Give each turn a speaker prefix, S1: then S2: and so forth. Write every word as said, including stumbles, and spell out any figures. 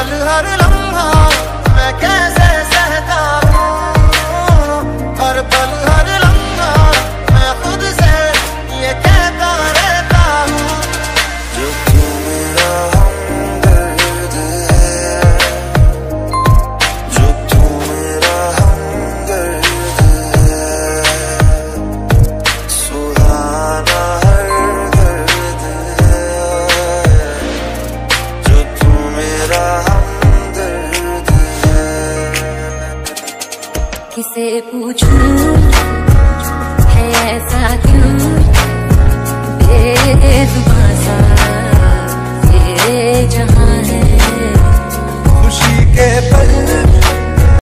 S1: पल हर लम्हा मैं कैसे सहता हूँ, हर पल हर लम्हा मैं खुद से ये कहता रहता हूँ। जो तू मेरा हमदर्द है, जो तू मेरा हमदर्द है, सुहाना हर दर्द है, जो तू मेरा हमदर्द है।
S2: किसे पूछूं है ऐसा क्यों बेजुबां सा ये जहां है।
S1: खुशी के पल